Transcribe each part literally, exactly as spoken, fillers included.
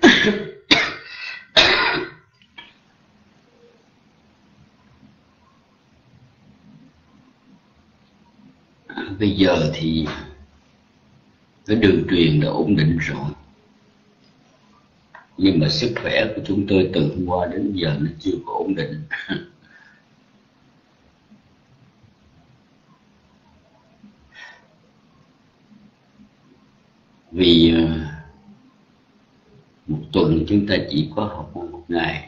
Bây giờ thì cái đường truyền đã ổn định rồi, nhưng mà sức khỏe của chúng tôi từ hôm qua đến giờ nó chưa có ổn định. Vì một tuần chúng ta chỉ có học một ngày,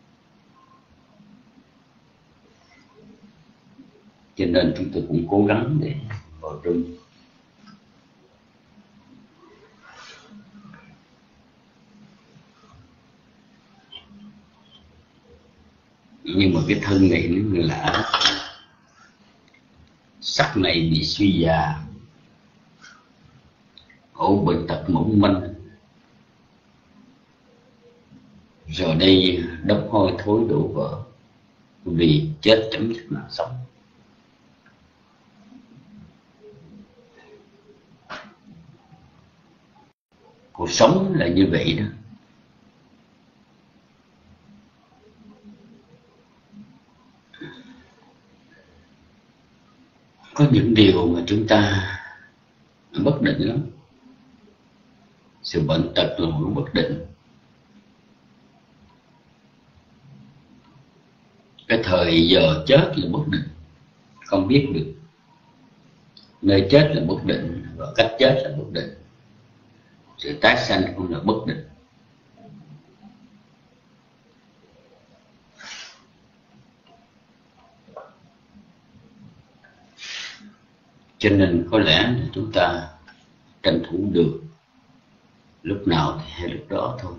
cho nên chúng tôi cũng cố gắng để vào trong. Nhưng mà cái thân này nó người lạ, sắc này bị suy già, ổ bệnh tật mỏng manh, rồi đây đốc hôi thối đổ vỡ, vì chết chấm dứt mạng sống. Cuộc sống là như vậy đó. Có những điều mà chúng ta bất định lắm. Sự bệnh tật là một bất định. Cái thời giờ chết là bất định, không biết được. Nơi chết là bất định, và cách chết là bất định. Sự tái sanh cũng là bất định. Cho nên có lẽ là chúng ta tranh thủ được lúc nào thì hay lúc đó thôi.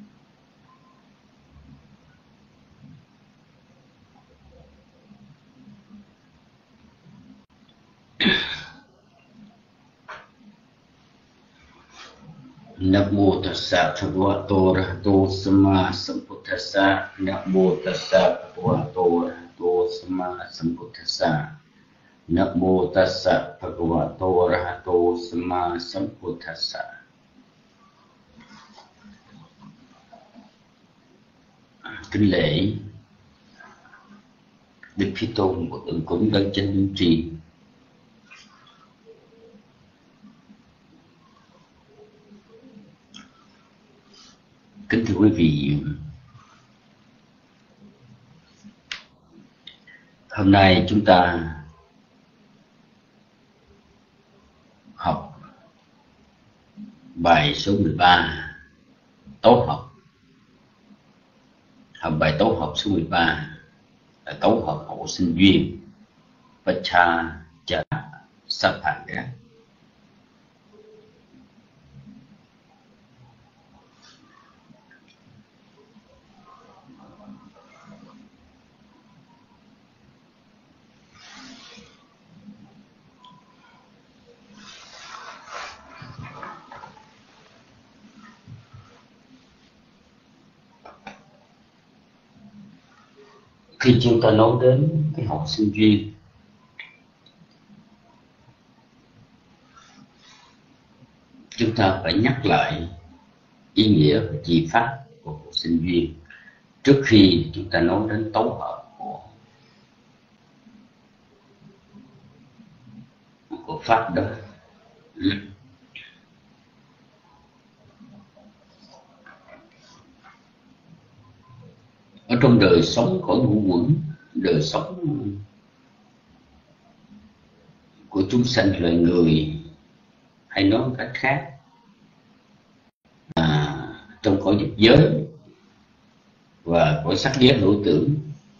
Nam mô tassa bhagavato arahato samma sambuddhassa. Nam mô tassa bhagavato arahato samma sambuddhassa. Nam mô tassa bhagavato arahato samma sambuddhassa. Kính lễ Đức Thế Tôn của tượng cúng đấng chánh linh trì. Kính thưa quý vị, hôm nay chúng ta học bài số mười ba, tấu học. Học bài tấu học số mười ba là tấu học hộ sinh duyên Vacha Cha Saphanga. Khi chúng ta nói đến cái học sinh duyên, chúng ta phải nhắc lại ý nghĩa và chi pháp của học sinh duyên trước khi chúng ta nói đến tấu hợp của, của pháp đó. Ở trong đời sống cõi ngũ quẩn, đời sống của chúng sanh loài người, hay nói một cách khác, à, trong cõi dục giới và cõi sắc giới hữu tưởng,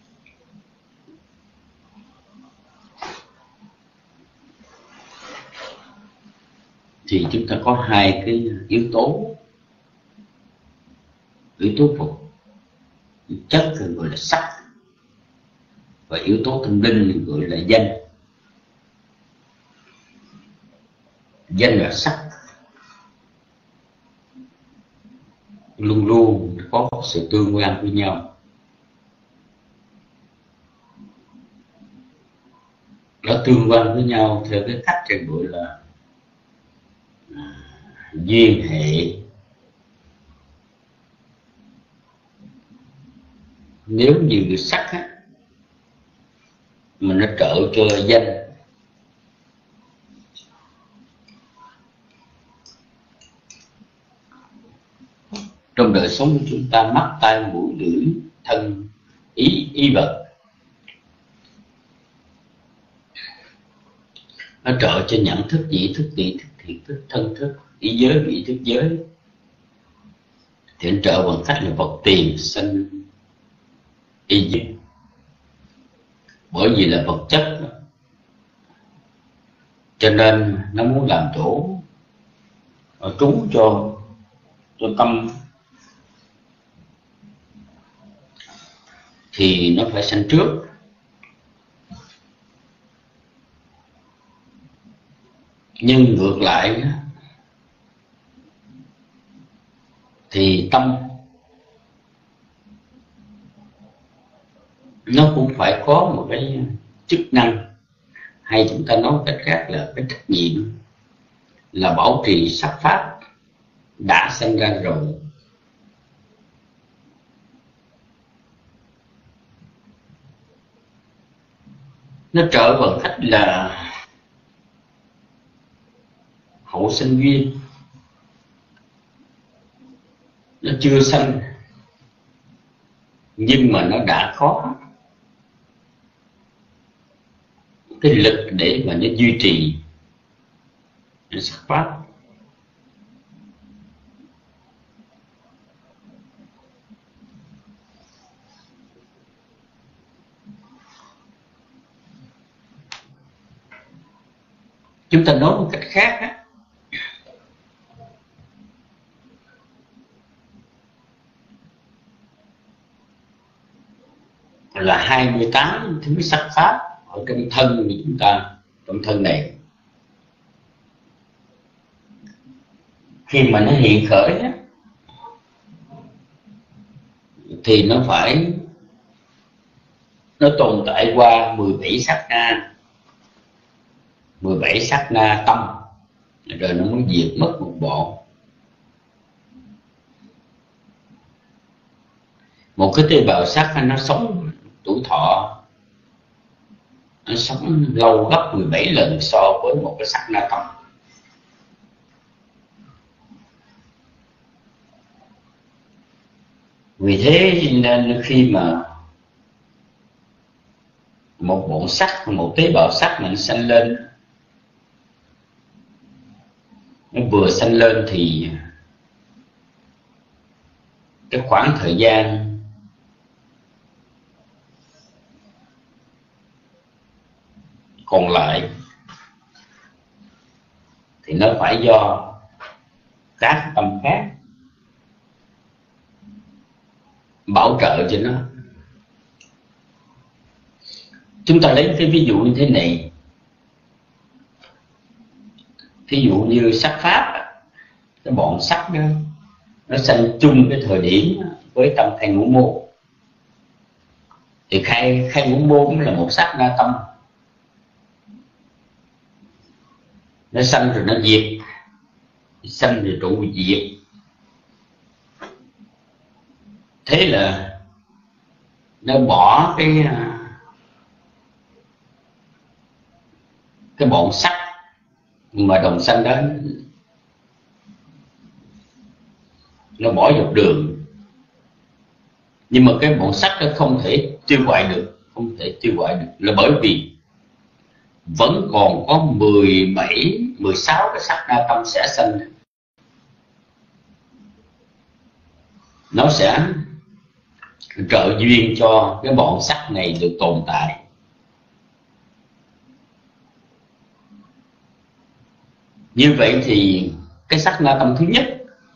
thì chúng ta có hai cái yếu tố. Yếu tố vật chất gọi là sắc, và yếu tố tâm linh gọi là danh. Danh và sắc luôn luôn có sự tương quan với nhau. Nó tương quan với nhau theo cái cách gọi là duyên hệ nếu như sắc á, mà nó trợ cho danh, trong đời sống của chúng ta, mắt tai mũi lưỡi thân ý ý vật, nó trợ cho nhận thức, nhị thức, vị thức, thiệt thức, thân thức, ý giới, vị thức giới, thì nó trợ bằng cách là vật tiền sanh ý diệt. Bởi vì là vật chất, cho nên nó muốn làm chỗ trú cho cho tâm, thì nó phải sanh trước. Nhưng ngược lại thì tâm nó cũng phải có một cái chức năng, hay chúng ta nói cách khác là cái trách nhiệm, là bảo trì sắc pháp đã sinh ra rồi. Nó trợ bằng cách là hậu sinh duyên, nó chưa sanh nhưng mà nó đã có cái lực để mà nó duy trì sắc pháp. Chúng ta nói một cách khác á, là hai mươi tám thứ sắc pháp ở trong thân của chúng ta, trong thân này, khi mà nó hiện khởi á, thì nó phải nó tồn tại qua mười bảy sát na, mười bảy sát na tâm, rồi nó mới diệt mất một bộ. Một cái tế bào sắc nó sống tuổi thọ, nó sống lâu gấp mười bảy lần so với một cái sắc na tâm. Vì thế nên khi mà một bộ sắc, một tế bào sắc mình sanh lên, nó vừa sanh lên thì cái khoảng thời gian còn lại thì nó phải do các tâm khác bảo trợ cho nó. Chúng ta lấy cái ví dụ như thế này, thí dụ như sắc pháp, cái bọn sắc đó nó sanh chung cái thời điểm với tâm khai ngũ môn, thì khai khai ngũ môn cũng là một sắc na tâm, nó sanh rồi nó diệt, sanh rồi trụ diệt. Thế là nó bỏ cái cái bọn sắc mà đồng sanh đó, nó bỏ dọc đường. Nhưng mà cái bọn sắc đó không thể tiêu hoại được, không thể tiêu hoại được là bởi vì vẫn còn có mười bảy, mười sáu cái sắc na tâm sẽ sanh. Nó sẽ trợ duyên cho cái bọn sắc này được tồn tại. Như vậy thì cái sắc na tâm thứ nhất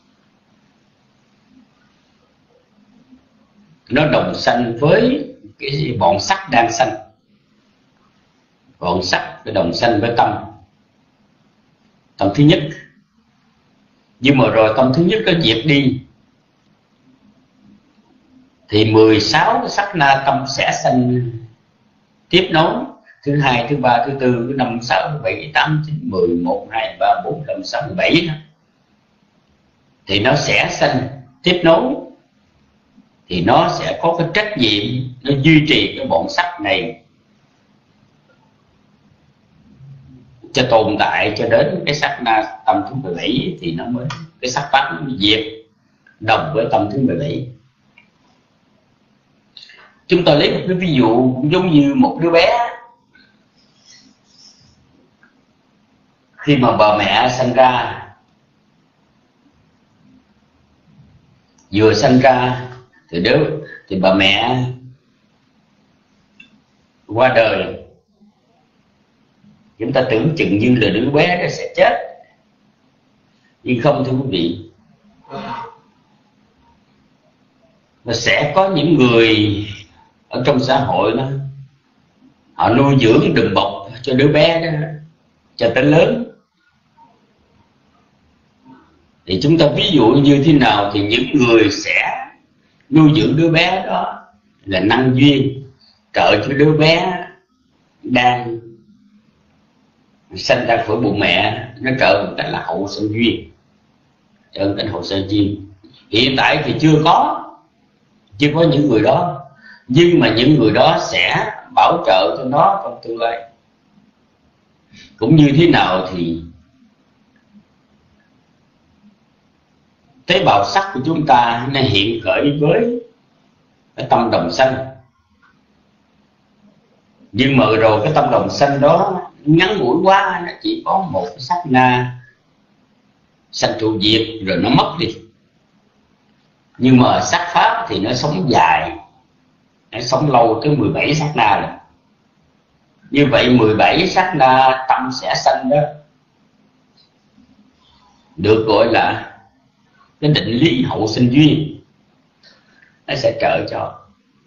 nó đồng sanh với cái bọn sắc đang sanh, bọn sắc cái đồng sanh với tâm, tâm thứ nhất. Nhưng mà rồi tâm thứ nhất nó diệt đi thì mười sáu cái sắc na tâm sẽ sanh tiếp nối, thứ hai, thứ ba, thứ tư, thứ năm, sáu, thứ bảy, tám, chín, mười, một, hai, ba, bốn, năm, sáu, bảy, thì nó sẽ sanh tiếp nối thì nó sẽ có cái trách nhiệm nó duy trì cái bọn sắc này cho tồn tại cho đến cái sắc na tâm thứ mười bảy, thì nó mới cái sắc pháp nó mới diệt đồng với tâm thứ mười bảy. Chúng ta lấy một cái ví dụ giống như một đứa bé khi mà bà mẹ sinh ra, vừa sinh ra thì đứa thì bà mẹ qua đời, chúng ta tưởng chừng như là đứa bé đó sẽ chết, nhưng không, thưa quý vị. Và sẽ có những người ở trong xã hội đó, họ nuôi dưỡng đùm bọc cho đứa bé đó cho tới lớn. Thì chúng ta ví dụ như thế nào, thì những người sẽ nuôi dưỡng đứa bé đó là năng duyên, trợ cho đứa bé đang sinh ra khỏi bụng mẹ, nó trợ một cách là hậu sinh duyên, trợ một cách hậu sinh duyên. Hiện tại thì chưa có chưa có những người đó, nhưng mà những người đó sẽ bảo trợ cho nó trong tương lai. Cũng như thế nào thì tế bào sắc của chúng ta nó hiện khởi với cái tâm đồng sanh, nhưng mà rồi cái tâm đồng sanh đó ngắn ngủi quá, nó chỉ có một cái sát na sanh trụ diệt rồi nó mất đi. Nhưng mà sắc pháp thì nó sống dài, nó sống lâu tới mười bảy sát na rồi. Như vậy mười bảy sát na tâm sẽ sanh đó được gọi là cái định lý hậu sinh duyên, nó sẽ trợ cho.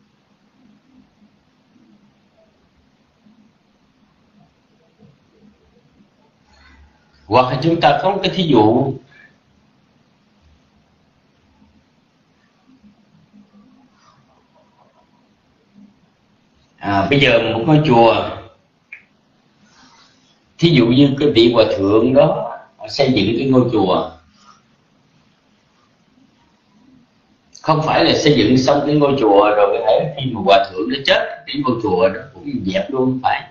Hoặc là chúng ta có một cái thí dụ à, bây giờ một ngôi chùa, thí dụ như cái vị hòa thượng đó xây dựng cái ngôi chùa, không phải là xây dựng xong cái ngôi chùa rồi có thể khi mà hòa thượng nó chết cái ngôi chùa đó cũng dẹp luôn, không phải.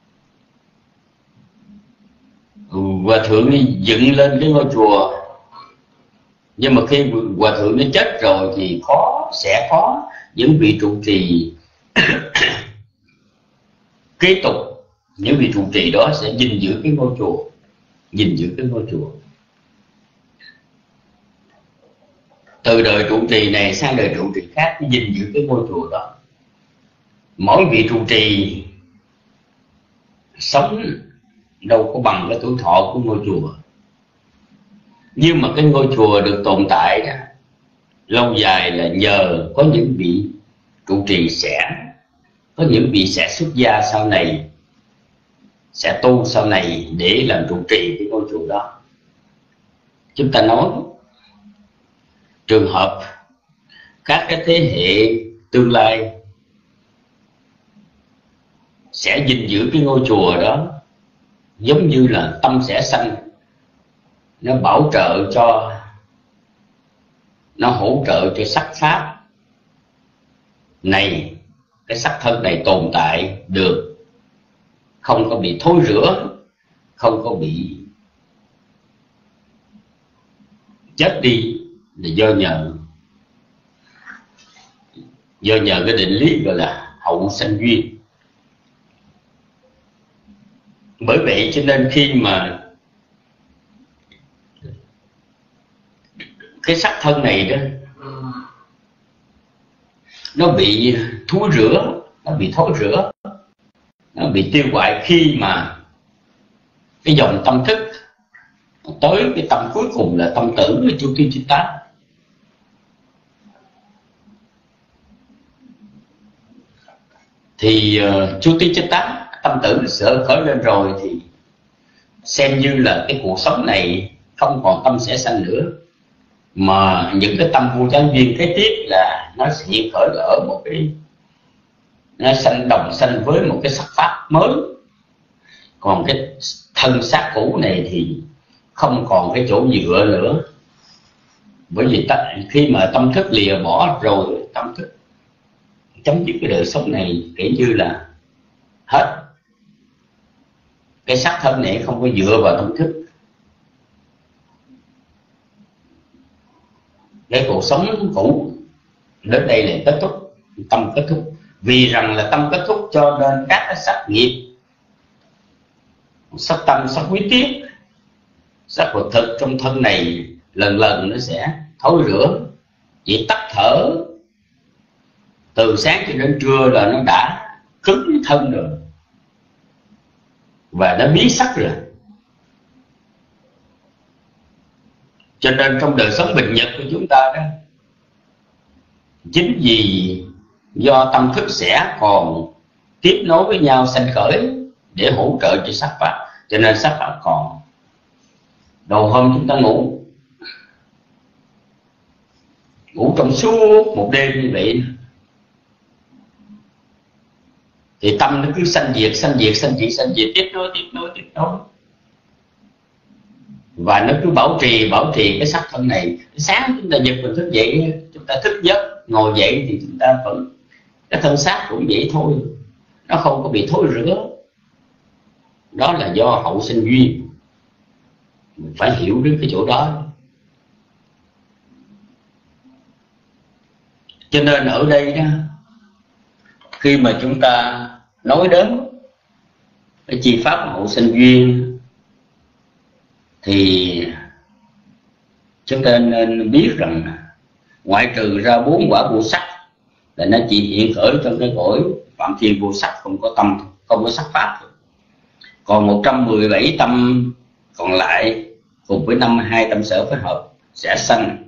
Hòa thượng đi dựng lên cái ngôi chùa, nhưng mà khi hòa thượng nó chết rồi thì khó sẽ có những vị trụ trì kế tục. Những vị trụ trì đó sẽ gìn giữ cái ngôi chùa, gìn giữ cái ngôi chùa từ đời trụ trì này sang đời trụ trì khác, gìn giữ cái ngôi chùa đó. Mỗi vị trụ trì sống đâu có bằng cái tuổi thọ của ngôi chùa, nhưng mà cái ngôi chùa được tồn tại đó lâu dài là nhờ có những vị trụ trì sẽ có những vị sẽ xuất gia sau này, sẽ tu sau này để làm trụ trì cái ngôi chùa đó. Chúng ta nói trường hợp các cái thế hệ tương lai sẽ gìn giữ cái ngôi chùa đó, giống như là tâm sẽ sanh, nó bảo trợ cho, nó hỗ trợ cho sắc pháp này, cái sắc thân này tồn tại được, không có bị thối rữa, không có bị chết đi, là do nhờ do nhờ cái định lý gọi là hậu sanh duyên. Bởi vậy cho nên khi mà cái sắc thân này đó nó bị thối rữa, nó bị thối rữa, nó bị tiêu hoại khi mà cái dòng tâm thức tới cái tâm cuối cùng là tâm tử với chu tiên chitta. Thì uh, chu tiên chitta, tâm tử sợ khởi lên rồi thì xem như là cái cuộc sống này không còn tâm sẽ sanh nữa, mà những cái tâm vô chánh duyên kế tiếp là nó sẽ hiện khởi ở một cái, nó sanh đồng sanh với một cái sắc pháp mới. Còn cái thân xác cũ này thì không còn cái chỗ dựa nữa, bởi vì khi mà tâm thức lìa bỏ rồi, tâm thức, chấm dứt cái đời sống này, kể như là hết. Cái xác thân này không có dựa vào tâm thức, cái cuộc sống cũ đến đây là kết thúc, tâm kết thúc. Vì rằng là tâm kết thúc cho nên các cái sắc nghiệp, sắc tâm, sắc quý tiết, sắc vật thực trong thân này lần lần nó sẽ thối rữa. Chỉ tắt thở từ sáng cho đến trưa là nó đã cứng thân rồi và đã biến sắc rồi. Cho nên trong đời sống bình nhật của chúng ta đó, chính vì do tâm thức sẽ còn tiếp nối với nhau sanh khởi để hỗ trợ cho sắc pháp, cho nên sắc pháp còn. Đầu hôm chúng ta ngủ ngủ trong suốt một đêm như vậy thì tâm nó cứ sanh diệt, sanh diệt, sanh diệt, sanh diệt, tiếp nối, tiếp nối, tiếp nối, và nó cứ bảo trì, bảo trì cái sắc thân này. Sáng chúng ta giật mình thức dậy, chúng ta thức giấc ngồi dậy thì chúng ta vẫn, cái thân xác cũng vậy thôi, nó không có bị thối rữa. Đó là do hậu sinh duyên, mình phải hiểu đến cái chỗ đó. Cho nên ở đây đó, khi mà chúng ta nói đến cái chi pháp hậu sinh duyên thì chúng ta nên biết rằng ngoại trừ ra bốn quả vô sắc là nó chỉ hiện khởi trong cái cõi phạm thiên vô sắc, không có tâm, không có sắc pháp. Còn một trăm mười bảy tâm còn lại cùng với năm mươi hai tâm sở phối hợp sẽ sanh,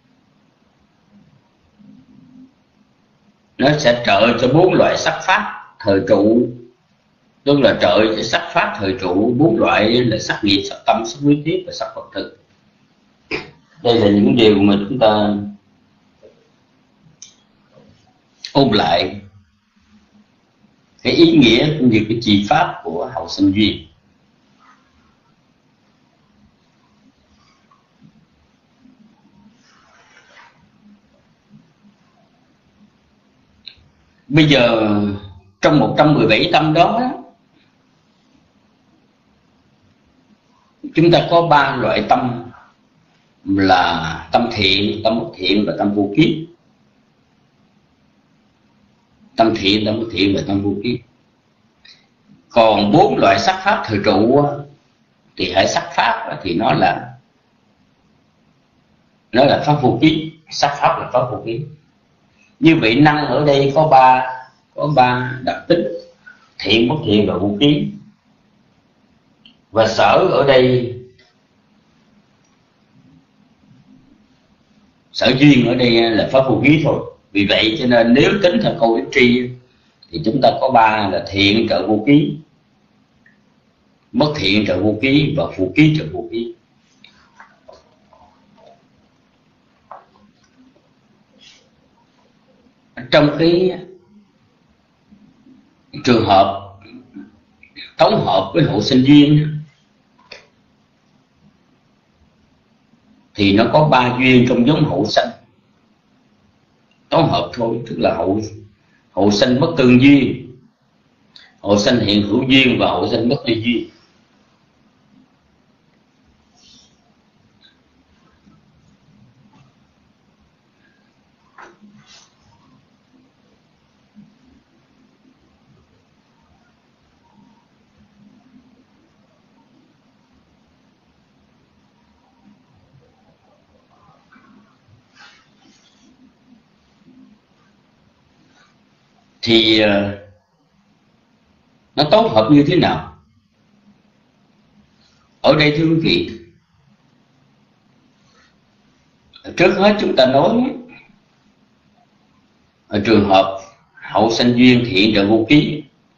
nó sẽ trợ cho bốn loại sắc pháp thời trụ, tức là trợ cho sắc pháp thời trụ bốn loại là sắc nghiệp, sắc tâm, sắc quý tiết và sắc vật thực. Đây là những điều mà chúng ta ôn lại cái ý nghĩa cũng như cái chi pháp của hậu sinh duyên. Bây giờ trong một trăm mười bảy tâm đó, chúng ta có ba loại tâm là tâm thiện, tâm bất thiện và tâm vô kiết. Tâm thiện, tâm bất thiện và tâm vô kiết. Còn bốn loại sắc pháp thời trụ thì hệ sắc pháp thì nó là nó là pháp vô kiết, sắc pháp là pháp vô kiết. Như vậy năng ở đây có ba có ba đặc tính: thiện, bất thiện và vô kiết. Và sở ở đây, sở duyên ở đây là pháp vô kiết thôi. Vì vậy cho nên nếu tính theo câu ích tri thì chúng ta có ba là thiện trợ vô kiết, bất thiện trợ vô kiết và vô kiết trợ vô kiết. Trong cái trường hợp tổng hợp với hậu sinh duyên thì nó có ba duyên trong giống hậu sanh tổng hợp thôi, tức là hậu hậu sanh bất tương duyên, hậu sanh hiện hữu duyên và hậu sanh bất ly duyên. Thì uh, nó tổng hợp như thế nào? Ở đây thưa quý vị, trước hết chúng ta nói ở trường hợp hậu sanh duyên thiện trợ vô kiết.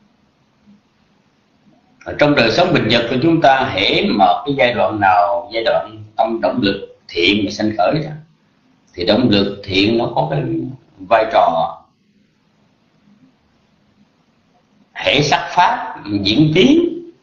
Ở trong đời sống bình nhật của chúng ta, hễ mà cái giai đoạn nào, giai đoạn tâm động lực thiện mà sanh khởi ra, thì động lực thiện nó có cái vai trò hệ sắc pháp diễn biến,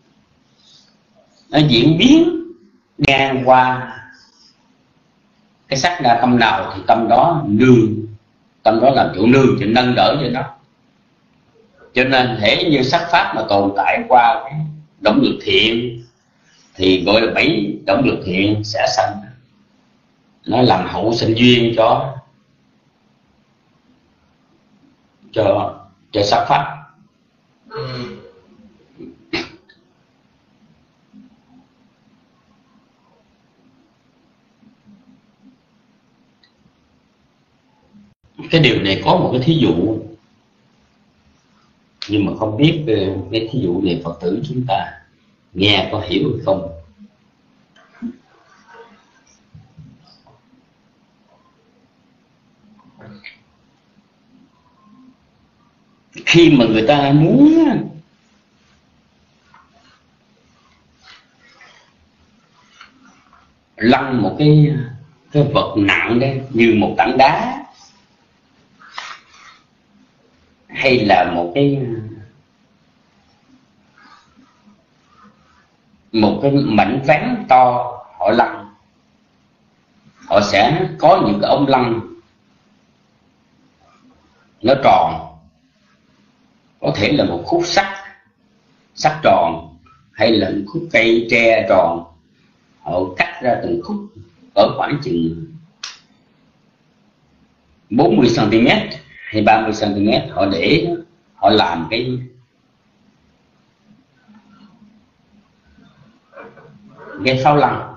nó diễn biến ngang qua cái sắc na tâm nào thì tâm đó nương tâm đó làm chỗ nương, cho nâng đỡ cho nó. Cho nên thể như sắc pháp mà tồn tại qua cái động lực thiện thì gọi là bảy động lực thiện sẽ sanh, nó làm hậu sinh duyên cho cho cho sắc pháp. Cái điều này có một cái thí dụ, nhưng mà không biết cái thí dụ này Phật tử chúng ta nghe có hiểu hay không. Khi mà người ta muốn lăn một cái cái vật nặng đấy, như một tảng đá hay là một cái một cái mảnh ván to, họ lăn, họ sẽ có những cái ống lăn nó tròn, có thể là một khúc sắt sắt tròn hay là một khúc cây tre tròn, họ cắt ra từng khúc ở khoảng chừng bốn mươi xăng ti mét hay ba mươi xăng ti mét, họ để họ làm cái cái pháo lăn.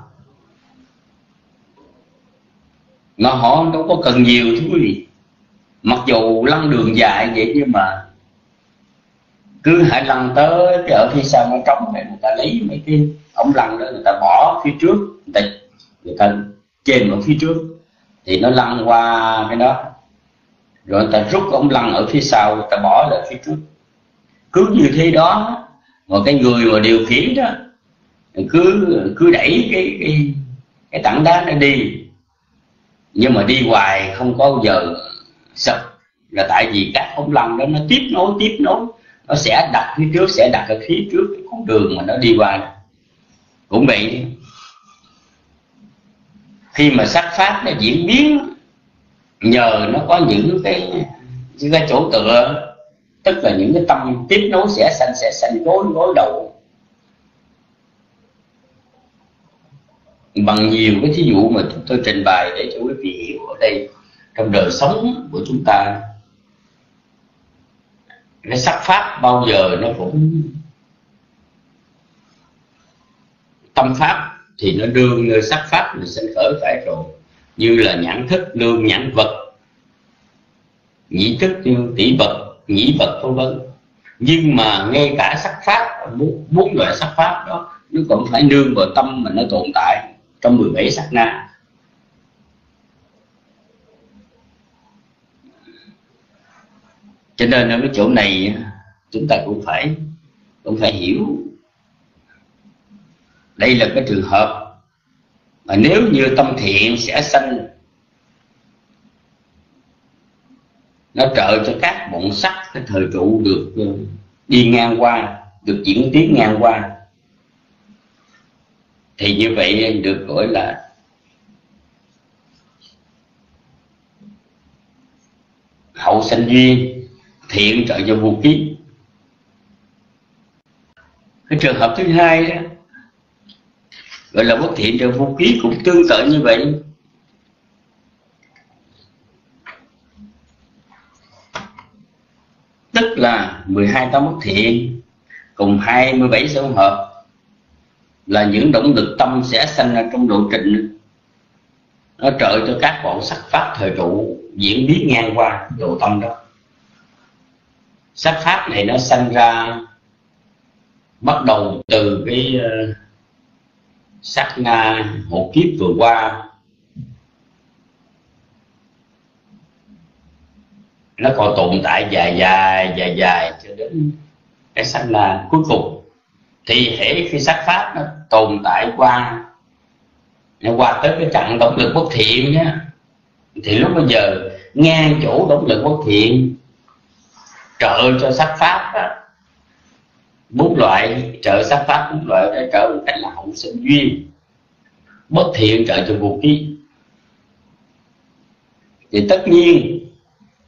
Mà họ đâu có cần nhiều thưa quý vị, mặc dù lăn đường dài vậy nhưng mà cứ hãy lăn tới cái ở phía sau nó trống để người ta lấy mấy cái ống lăn đó, người ta bỏ phía trước, người ta, người ta chêm ở phía trước thì nó lăn qua cái đó, rồi người ta rút ống lăn ở phía sau, người ta bỏ lại phía trước. Cứ như thế đó, một cái người mà điều khiển đó cứ cứ đẩy cái cái cái tảng đá nó đi, nhưng mà đi hoài không có giờ sập, là tại vì các ống lăn đó nó tiếp nối tiếp nối, nó sẽ đặt phía trước, sẽ đặt ở phía trước cái con đường mà nó đi qua. Cũng vậy, khi mà sắc pháp nó diễn biến nhờ nó có những cái những cái chỗ tựa, tức là những cái tâm tiếp nối sẽ sanh sẽ sanh gối gối đầu. Bằng nhiều cái thí dụ mà chúng tôi trình bày để cho quý vị hiểu ở đây, trong đời sống của chúng ta, cái sắc pháp bao giờ nó cũng tâm pháp thì nó đương nơi sắc pháp mình sinh khởi phải rồi, như là nhãn thức đương nhãn vật, nhĩ thức đương tỷ vật, nhĩ vật vân vân. Nhưng mà ngay cả sắc pháp, bốn loại sắc pháp đó nó cũng phải nương vào tâm mà nó tồn tại trong mười bảy sát na. Cho nên ở cái chỗ này chúng ta cũng phải cũng phải hiểu đây là cái trường hợp mà nếu như tâm thiện sẽ sanh, nó trợ cho các bọn sắc cái thời trụ được đi ngang qua, được diễn tiến ngang qua, thì như vậy được gọi là hậu sanh duyên, thiện trợ cho vô kiếp. Cái trường hợp thứ hai đó gọi là bất thiện trợ vô kiếp, cũng tương tự như vậy. Tức là mười hai tâm bất thiện cùng hai mươi bảy sự hỗn hợp là những động lực tâm sẽ sanh ra trong độ trịnh, nó trợ cho các bọn sắc pháp thời trụ diễn biến ngang qua độ tâm đó. Sắc pháp này nó sanh ra bắt đầu từ cái uh, sát na hộ kiếp vừa qua, nó còn tồn tại dài dài dài dài cho đến cái sát na cuối cùng. Thì hễ khi sắc pháp nó tồn tại qua nó qua tới cái chặng động lực bất thiện nhá, thì lúc bây giờ ngang chỗ động lực bất thiện trợ cho sắc pháp đó, bốn loại trợ sắc pháp bốn loại để trợ một cách là hậu sinh duyên, bất thiện trợ cho vô kiếp. Thì tất nhiên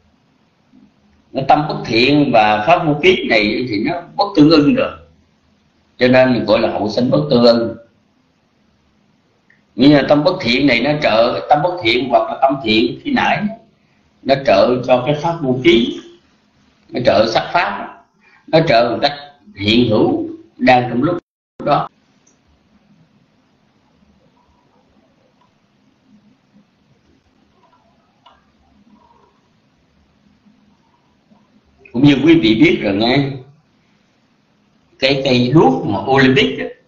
Nó tâm bất thiện và pháp vô ký này thì nó bất tương ưng rồi, cho nên mình gọi là hậu sanh bất tương ưng. Nhưng mà tâm bất thiện này nó trợ, tâm bất thiện hoặc là tâm thiện khi nãy nó trợ cho cái pháp vô ký, nó trợ sắc pháp, nó trợ một cách hiện hữu đang trong lúc đó. Cũng như quý vị biết rồi nghe, cái cây đuốc mà Olympic đó,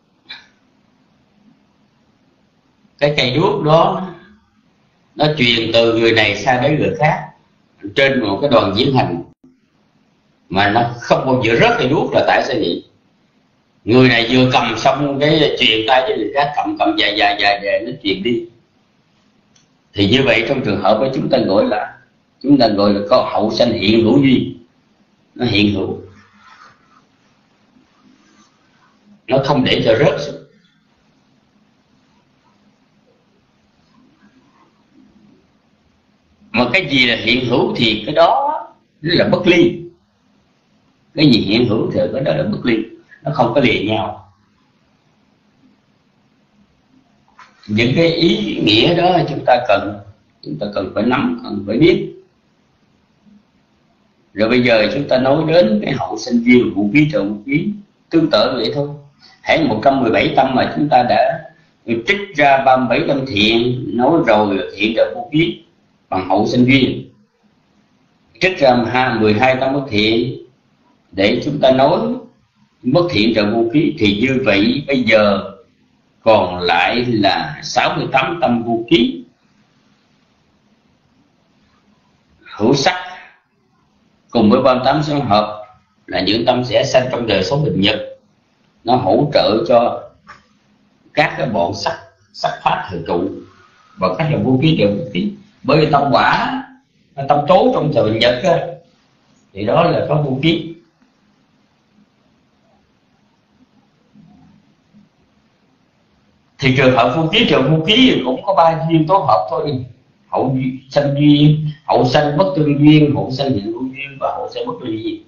cái cây đuốc đó nó truyền từ người này sang đến người khác trên một cái đoàn diễn hành mà nó không bao giờ rớt cây đuốc, là tại sao vậy? Người này vừa cầm xong cái truyền tay cho người khác, cầm cầm dài dài dài dài nó truyền đi. Thì như vậy trong trường hợp đó chúng ta gọi là chúng ta gọi là có hậu sanh hiện hữu duyên, nó hiện hữu, nó không để cho rớt xuống. Mà cái gì là hiện hữu thì cái đó là bất ly. Cái gì hiện hữu thì cái đó là bất ly, nó không có lìa nhau. Những cái ý nghĩa đó chúng ta cần chúng ta cần phải nắm, cần phải biết. Rồi bây giờ chúng ta nói đến cái hậu sanh duyên vũ khí trợ vũ khí, tương tự vậy thôi. Hãy một trăm mười bảy tâm mà chúng ta đã trích ra ba mươi bảy tâm thiện, nói rồi thiện trợ vũ khí bằng hậu sanh duyên, trích ra mười hai tâm bất thiện để chúng ta nói bất thiện trợ vũ khí, thì như vậy bây giờ còn lại là sáu mươi tám tâm vũ khí hữu sắc cùng với ba mươi tám相hợp, là những tâm sẽ sanh trong đời sống bình nhật, nó hỗ trợ cho các cái bọn sắc sắc pháp thời trụ và các là vũ khí trợ vũ khí. Bởi vì tâm quả, tâm tố trong thời bình nhật á, thì đó là có vũ khí. Thì trường hợp vũ khí trợ vũ khí cũng có ba duyên tố hợp thôi: hậu sanh duyên, hậu sanh bất tương duyên, hậu sanh hiện hữu duyên và hậu sanh bất ly duyên.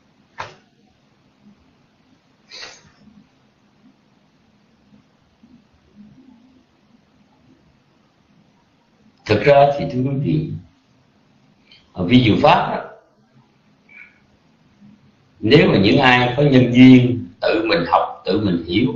Thực ra thì thưa quý vị, ở vi diệu pháp đó, nếu mà những ai có nhân duyên tự mình học, tự mình hiểu,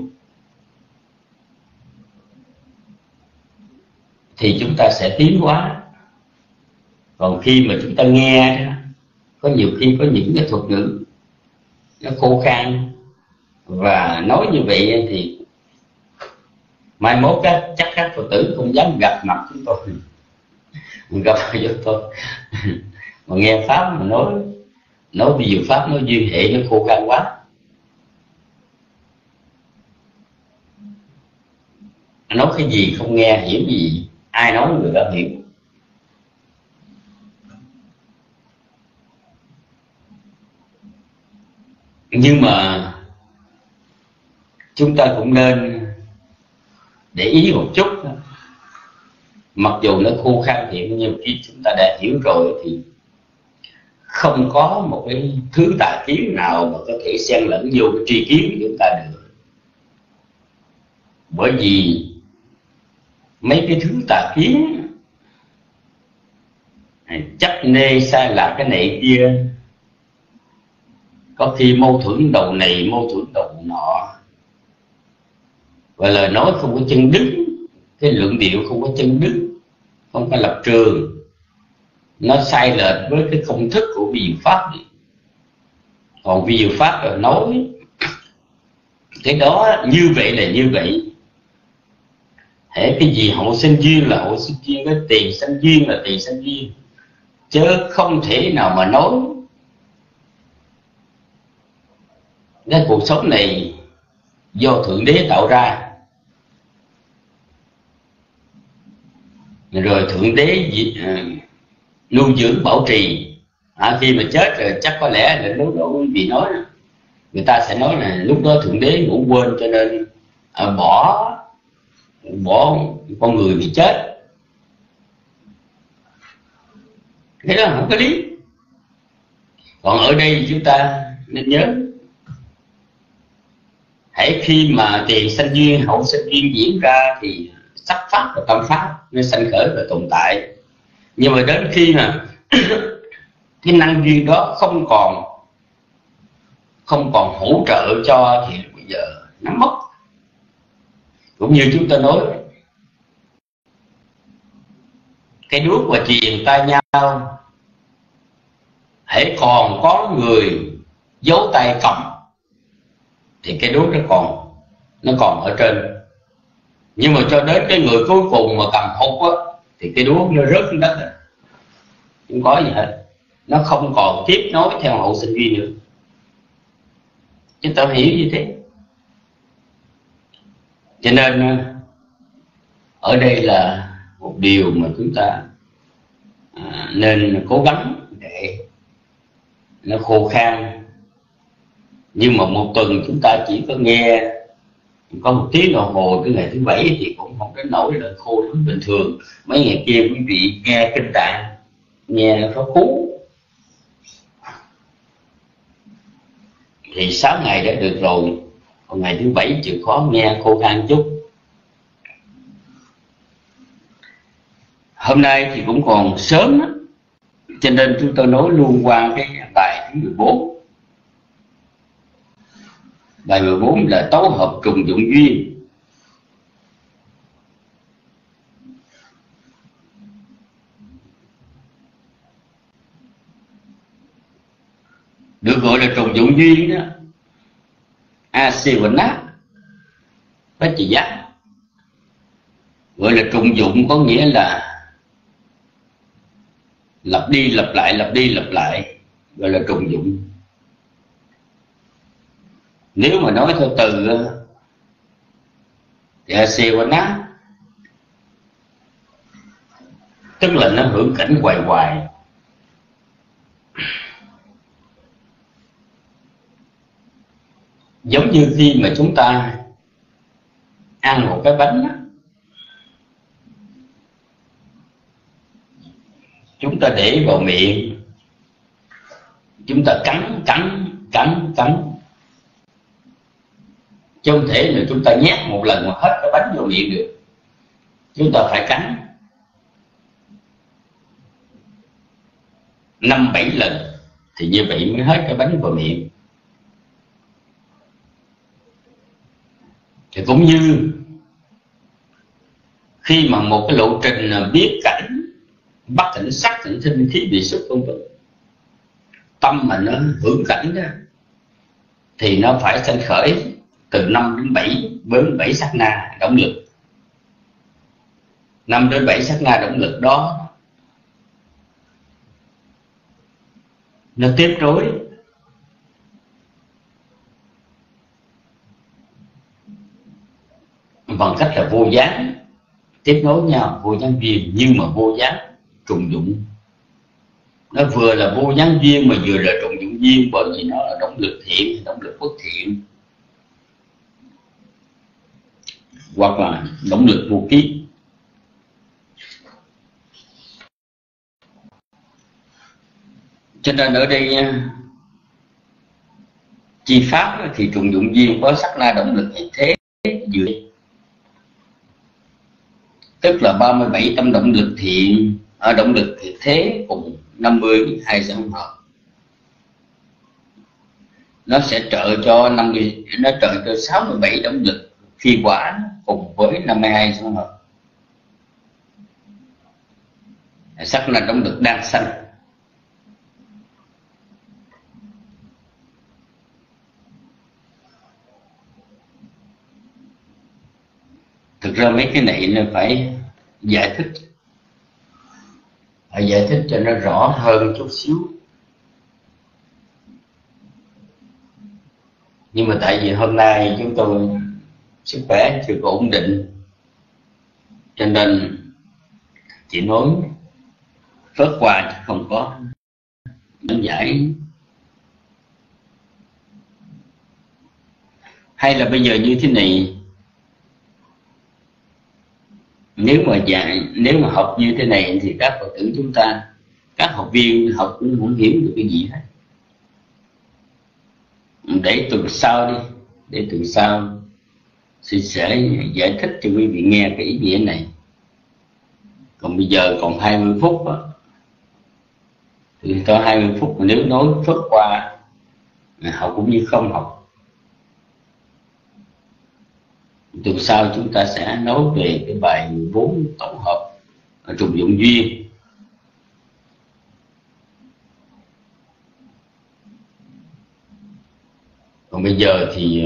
thì chúng ta sẽ tiến hóa. Còn khi mà chúng ta nghe đó, có nhiều khi có những cái thuật ngữ nó khô khan và nói như vậy thì mai mốt các chắc các Phật tử không dám gặp mặt chúng tôi, gặp cho tôi mà nghe pháp mà nói nói vi diệu pháp, nói duyên hệ nó khô khan quá. Nói cái gì không nghe hiểu gì, ai nói người đó hiểu. Nhưng mà chúng ta cũng nên để ý một chút, mặc dù nó khô khan thiện, nhưng khi chúng ta đã hiểu rồi thì không có một cái thứ tà kiến nào mà có thể xen lẫn vô cái tri kiến của chúng ta được. Bởi vì mấy cái thứ tà kiến chấp nê sai lạc cái này kia, có khi mâu thuẫn đầu này mâu thuẫn đầu nọ, và lời nói không có chân đức, cái luận điệu không có chân đức, không có lập trường, nó sai lệch với cái công thức của vi diệu pháp này. Còn vi diệu pháp rồi nói cái đó như vậy là như vậy, hễ cái gì hậu sinh duyên là hậu sinh duyên, cái tiền sanh duyên là tiền sanh duyên, chứ không thể nào mà nói cái cuộc sống này do Thượng Đế tạo ra, rồi Thượng Đế nuôi dưỡng bảo trì. À, khi mà chết rồi chắc có lẽ là lúc đó quý vị nói, người ta sẽ nói là lúc đó Thượng Đế ngủ quên cho nên à, bỏ bỏ con người bị chết. Thế đó không có lý. Còn ở đây chúng ta nên nhớ, hãy khi mà tiền sanh duyên hậu sanh duyên diễn ra thì sắc pháp và tâm pháp nó sanh khởi và tồn tại. Nhưng mà đến khi mà cái năng duyên đó không còn không còn hỗ trợ cho thì bây giờ nó mất. Cũng như chúng ta nói, cái đuốc và chuyền tay nhau, hãy còn có người giấu tay cầm thì cái đuốc nó còn nó còn ở trên. Nhưng mà cho đến cái người cuối cùng mà cầm hụt á thì cái đuốc nó rớt xuống đất rồi, không có gì hết, nó không còn tiếp nối theo hậu sinh duyên nữa. Chúng ta hiểu như thế. Cho nên ở đây là một điều mà chúng ta à, nên cố gắng để nó khô khan. Nhưng mà một tuần chúng ta chỉ có nghe có một tiếng đồng hồ, cái ngày thứ bảy thì cũng không đến nỗi là khô lắm. Bình thường mấy ngày kia quý vị nghe kinh tạng, nghe pháp cú thì sáu ngày đã được rồi, còn ngày thứ bảy chịu khó nghe khô khan chút. Hôm nay thì cũng còn sớm đó, cho nên chúng tôi nói luôn qua cái bài thứ mười bốn. Bài mười bốn là tấu hợp trùng dụng duyên. Được gọi là trùng dụng duyên đó, Asivana Bách Chỉ Giác. Gọi là trùng dụng có nghĩa là lặp đi lặp lại, lặp đi lặp lại, gọi là trùng dụng. Nếu mà nói theo từ thì Asivana tức là nó hưởng cảnh hoài hoài. Giống như khi mà chúng ta ăn một cái bánh đó, chúng ta để vào miệng, chúng ta cắn cắn cắn cắn, chứ không thể là chúng ta nhét một lần mà hết cái bánh vào miệng được. Chúng ta phải cắn năm bảy lần thì như vậy mới hết cái bánh vào miệng. Thì cũng như khi mà một cái lộ trình biết cảnh, bắt cảnh, sắc cảnh, sinh khí bị xúc vân vân, tâm mà nó hưởng cảnh đó thì nó phải sanh khởi từ năm đến bảy đến bảy sát na động lực. Năm đến bảy sát na động lực đó nó tiếp nối bằng cách là vô gián, tiếp nối nhau, vô gián duyên nhưng mà vô gián trùng dụng. Nó vừa là vô gián duyên mà vừa là trùng dụng duyên, bởi vì nó là động lực thiện, động lực bất thiện, hoặc là động lực vô kiết. Cho nên ở đây chi pháp thì trùng dụng duyên có sắc na động lực hiện thế dự, tức là ba mươi bảy tâm động lực thiện ở động lực hiện thế cùng năm mươi hai相hợp. Nó sẽ trợ cho năm mươi, nó trợ cho sáu mươi bảy động lực phi quả cùng với năm mươi hai相hợp. Sắc là động lực đang sanh. Thực ra mấy cái này nó phải giải thích, phải giải thích cho nó rõ hơn chút xíu. Nhưng mà tại vì hôm nay chúng tôi sức khỏe chưa có ổn định, cho nên chỉ nói phớt qua chứ không có đơn giải. Hay là bây giờ như thế này, nếu mà dạy, nếu mà học như thế này thì các Phật tử chúng ta, các học viên học cũng không hiểu được cái gì hết. để tuần sau đi, để tuần sau Sư sẽ giải thích cho quý vị nghe cái ý nghĩa này. Còn bây giờ còn hai mươi phút đó, thì có hai mươi phút mà nếu nói phớt qua học cũng như không học. Tuần sau chúng ta sẽ nói về cái bài vốn tổng hợp ở trùng dụng duyên. Còn bây giờ thì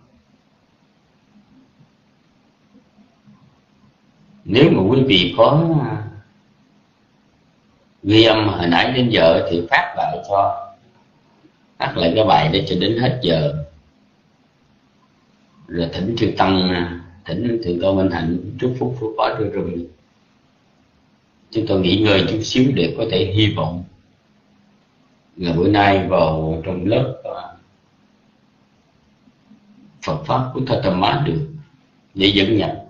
nếu mà quý vị có ghi âm hồi nãy đến giờ thì phát lại cho, phát lại cái bài để cho đến hết giờ, rồi thỉnh chư tăng, thỉnh thượng tọa Minh Hạnh chúc phúc phúc báo cho rừng. Chúng tôi nghỉ ngơi chút xíu để có thể hy vọng là bữa nay vào trong lớp Phật pháp của Gautama được để dẫn nhập,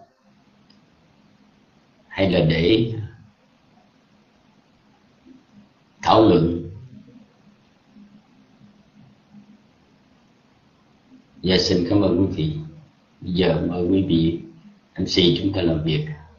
hay là để thảo luận. Dạ xin cảm ơn quý vị. Bây giờ mời quý vị em xê chúng ta làm việc.